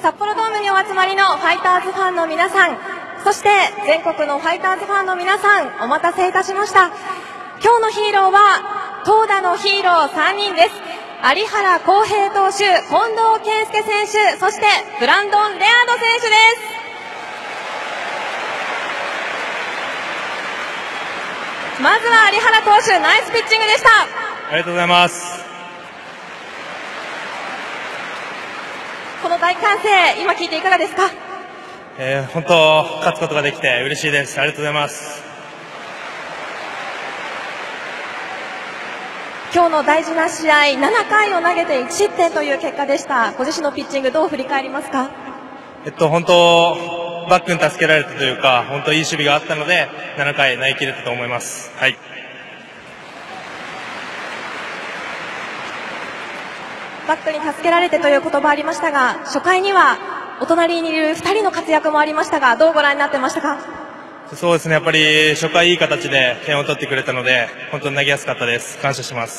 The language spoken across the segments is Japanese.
札幌ドームにお集まりのファイターズファンの皆さん、そして全国のファイターズファンの皆さん、お待たせいたしました。今日のヒーローは投打のヒーロー3人です。有原航平投手、近藤健介選手、そしてブランドン・レアード選手です。まずは有原投手、ナイスピッチングでした。 ありがとうございます。 この大歓声、今聞いていかがですか？ 本当、勝つことができて嬉しいです。ありがとうございます。 今日の大事な試合、7回を投げて1失点という結果でした。ご自身のピッチング、どう振り返りますか？ 本当、バックに助けられたというか、本当いい守備があったので、7回投げ切れたと思います。はい。 バックに助けられてという言葉ありましたが、初回にはお隣にいる2人の活躍もありましたが、どうご覧になってましたか？ そうですね、やっぱり初回いい形で点を取ってくれたので、本当に投げやすかったです。感謝します。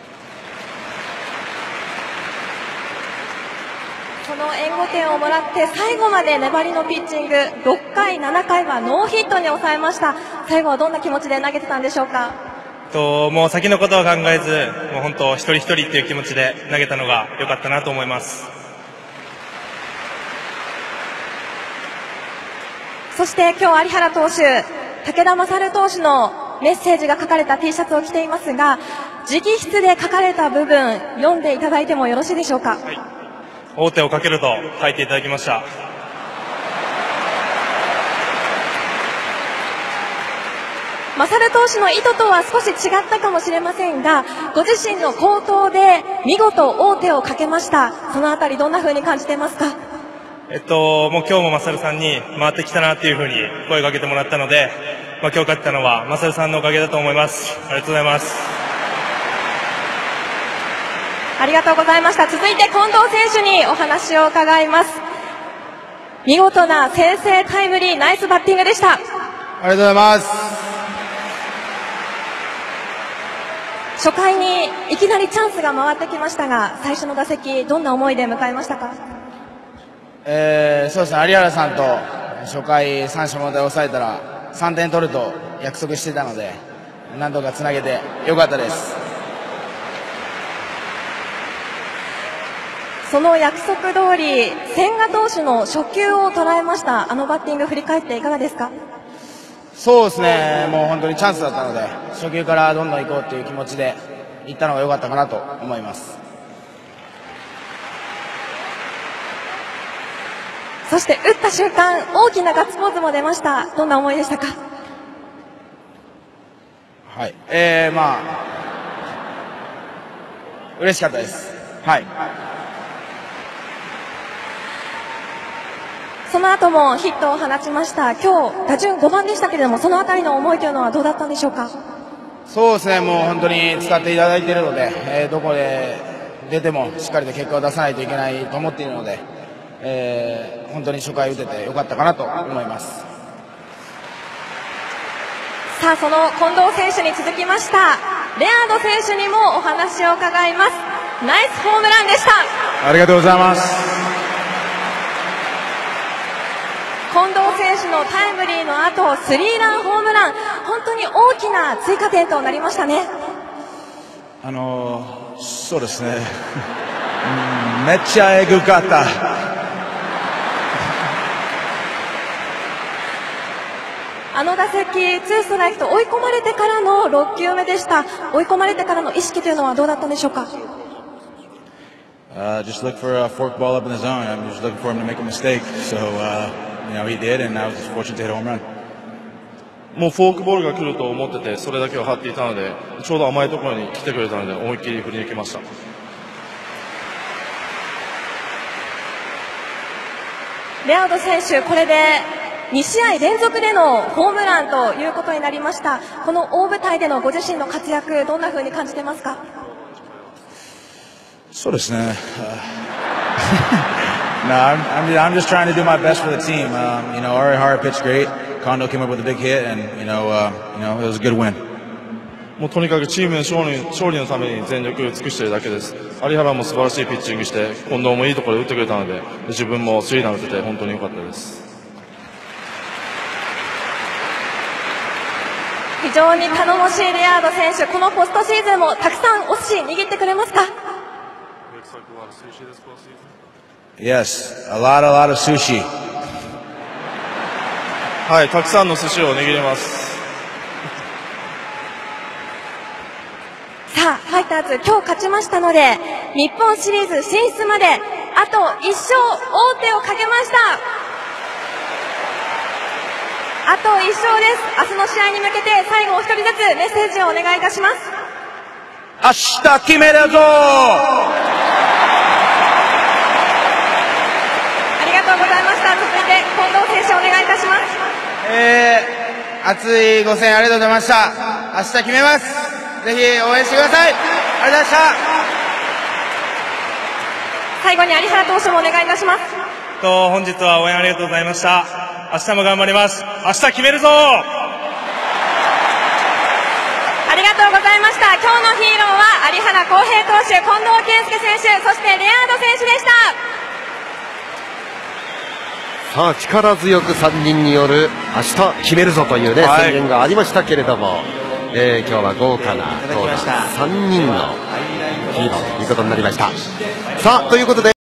この援護点をもらって最後まで粘りのピッチング、6回、7回はノーヒットに抑えました。最後はどんな気持ちで投げてたんでしょうか？ もう先のことは考えず、もう本当一人一人っていう気持ちで投げたのが良かったなと思います。 そして今日有原投手、武田勝投手のメッセージが書かれた T シャツを着ていますが、直筆で書かれた部分、読んでいただいてもよろしいでしょうか？はい、 王手をかけると書いていただきました。 勝投手の意図とは少し違ったかもしれませんが、ご自身の好投で見事王手をかけました。そのあたりどんな風に感じていますか？ もう今日も勝さんに回ってきたなっていう風に声をかけてもらったので、今日勝ったのは勝さんのおかげだと思います。ありがとうございます。 ありがとうございました。続いて近藤選手にお話を伺います。見事な先制タイムリー、ナイスバッティングでした。 ありがとうございます。 初回にいきなりチャンスが回ってきましたが、最初の打席どんな思いで迎えましたか？ そうですね、有原さんと初回三者凡退を抑えたら3点取ると約束してたので、何とかつなげてよかったです。 その約束通り千賀投手の初球を捉えました。あのバッティング振り返っていかがですか？ そうですね、もう本当にチャンスだったので、初球からどんどん行こうという気持ちで行ったのが良かったかなと思います。 そして打った瞬間、大きなガッツポーズも出ました。どんな思いでしたか？ はい、嬉しかったです。はい。 その後もヒットを放ちました。今日打順5番でしたけれども、そのあたりの思いというのはどうだったんでしょうか？ そうですね、もう本当に使っていただいているので、どこで出てもしっかりと結果を出さないといけないと思っているので、本当に初回打ててよかったかなと思います。 さあ、その近藤選手に続きましたレアード選手にもお話を伺います。ナイスホームランでした。 ありがとうございます。 近藤選手のタイムリーの後、スリーランホームラン、本当に大きな追加点となりましたね。 そうですねめっちゃエグかった。 あの打席、ツーストライクと追い込まれてからの6球目でした。追い込まれてからの意識というのはどうだったんでしょうか ？Just look for a fork ball up in the zone. I'm just looking for him to make a mistake. So, he did, and I was just fortunate to hit a home run. もうフォークボールが来ると思ってて、それだけを張っていたので、ちょうど甘いところに来てくれたので、思いっきり振り抜けました。 レアード選手、これで2試合連続でのホームランということになりました。この大舞台でのご自身の活躍、どんな風に感じてますか？ そうですね。No, I'm just trying to do my best for the team. Arihara pitched great. Kondo came up with a big hit, and it was a good win. もうとにかくチームの勝利のために全力を尽くしているだけです。 有原も素晴らしいピッチングして近藤もいいところで打ってくれたので自分もスリーラン打てて本当に良かったです。 非常に頼もしいレアード選手、このポストシーズンもたくさんお寿司握ってくれますか？ Yes, a lot of sushi. はい、たくさんの寿司を握れます。 さあ、ファイターズ今日勝ちましたので日本シリーズ進出まであと1勝王手をかけました。あと1勝です。明日の試合に向けて最後お一人ずつメッセージをお願いいたします。 明日決めるぞ。 ありがとうございました。続いて近藤選手お願いいたします。 熱いご声援ありがとうございました。明日決めます。ぜひ応援してください。ありがとうございました。 最後に有原投手もお願いいたします。 本日は応援ありがとうございました。明日も頑張ります。明日決めるぞ。 ありがとうございました。今日のヒーローは有原航平投手、近藤健介選手、そしてレアード選手でした。 さあ力強く3人による明日決めるぞというね、宣言がありましたけれども、今日は豪華な投打3人のヒーローということになりました。さあということで